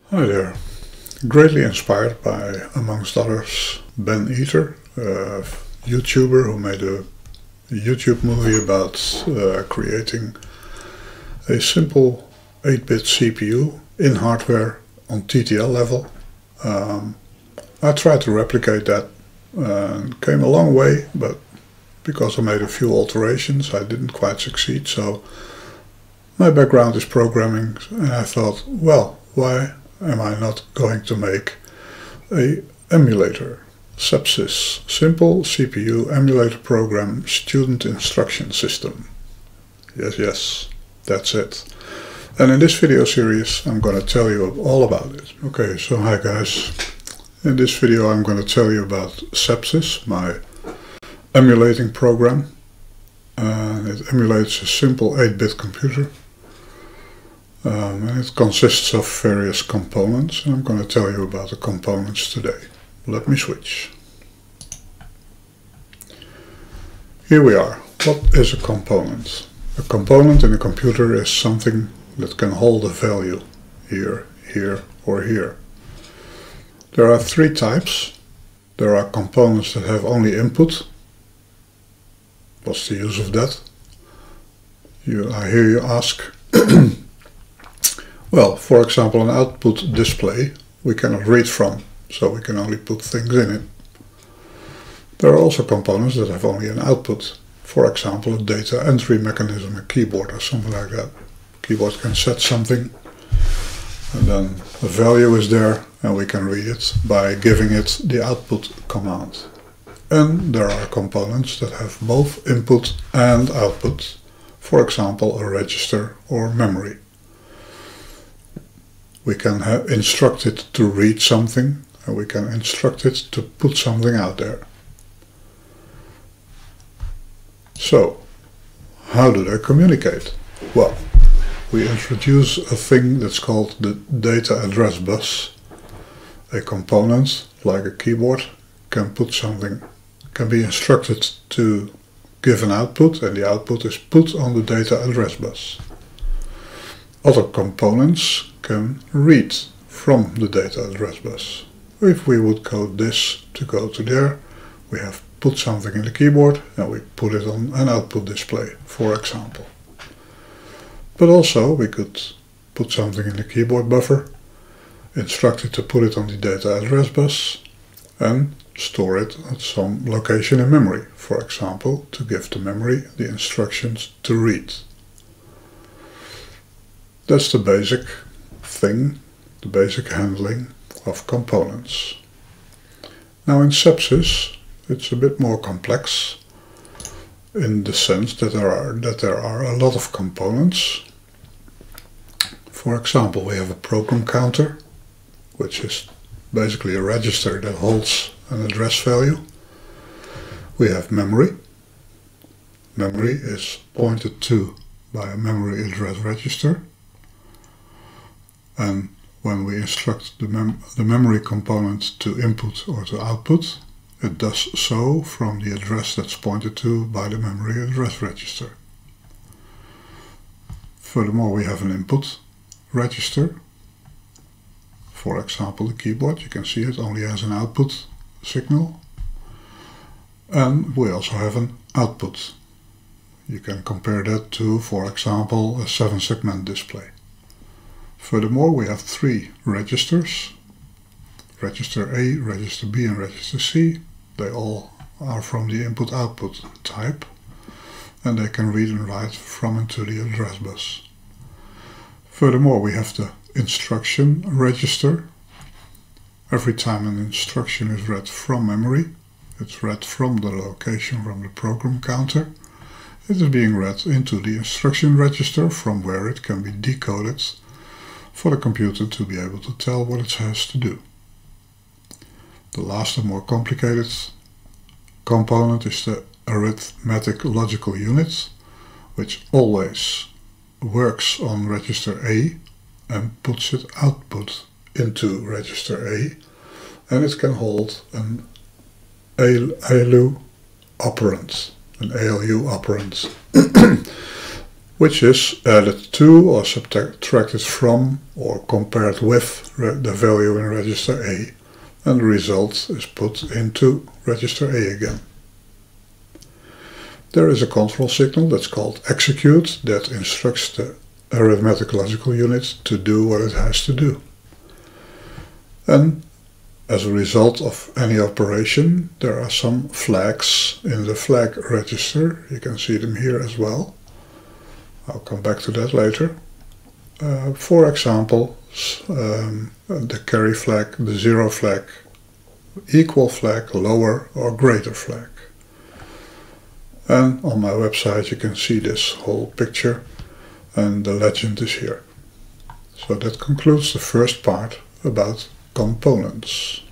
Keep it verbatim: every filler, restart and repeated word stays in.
Hi there. Greatly inspired by, amongst others, Ben Eater, a YouTuber who made a YouTube movie about uh, creating a simple eight bit C P U in hardware on T T L level. Um, I tried to replicate that and came a long way, but because I made a few alterations I didn't quite succeed. So my background is programming, and I thought, well, why am I not going to make a emulator? Sepsys, simple C P U emulator program student instruction system. Yes, yes, that's it. And in this video series I'm going to tell you all about it. Okay, so hi guys. In this video I'm going to tell you about Sepsys, my emulating program. And it emulates a simple eight bit computer. Um, and it consists of various components, and I'm going to tell you about the components today. Let me switch. Here we are. What is a component? A component in a computer is something that can hold a value here, here, or here. There are three types. There are components that have only input. What's the use of that? You, I hear you ask. Well, for example, an output display we cannot read from, so we can only put things in it. There are also components that have only an output. For example, a data entry mechanism, a keyboard or something like that. Keyboard can set something, and then the value is there, and we can read it by giving it the output command. And there are components that have both input and output. For example, a register or memory. We can have instruct it to read something, and we can instruct it to put something out there. So, how do they communicate? Well, we introduce a thing that's called the data address bus. A component, like a keyboard, can put something, can be instructed to give an output, and the output is put on the data address bus. Other components can read from the data address bus. If we would code this to go to there, we have put something in the keyboard and we put it on an output display, for example. But also we could put something in the keyboard buffer, instruct it to put it on the data address bus, and store it at some location in memory, for example, to give the memory the instructions to read. That's the basic thing, the basic handling of components. Now in Sepsys it's a bit more complex in the sense that there are that there are a lot of components. For example, we have a program counter, which is basically a register that holds an address value. We have memory. Memory is pointed to by a memory address register. And when we instruct the, mem the memory component to input or to output, it does so from the address that's pointed to by the memory address register. Furthermore, we have an input register. For example, the keyboard, you can see it only has an output signal. And we also have an output. You can compare that to, for example, a seven segment display. Furthermore, we have three registers, register A, register B and register C. They all are from the input-output type, and they can read and write from and to the address bus. Furthermore, we have the instruction register. Every time an instruction is read from memory, it's read from the location from the program counter. It is being read into the instruction register, from where it can be decoded for the computer to be able to tell what it has to do. The last and more complicated component is the arithmetic logical unit, which always works on register A and puts its output into register A, and it can hold an A L U operand, an A L U operand. which is added to or subtracted from or compared with the value in register A, and the result is put into register A again. There is a control signal that's called execute that instructs the arithmetic logical unit to do what it has to do. And as a result of any operation, there are some flags in the flag register. You can see them here as well. I'll come back to that later. Uh, for example, um, the carry flag, the zero flag, equal flag, lower or greater flag. And on my website you can see this whole picture, and the legend is here. So that concludes the first part about components.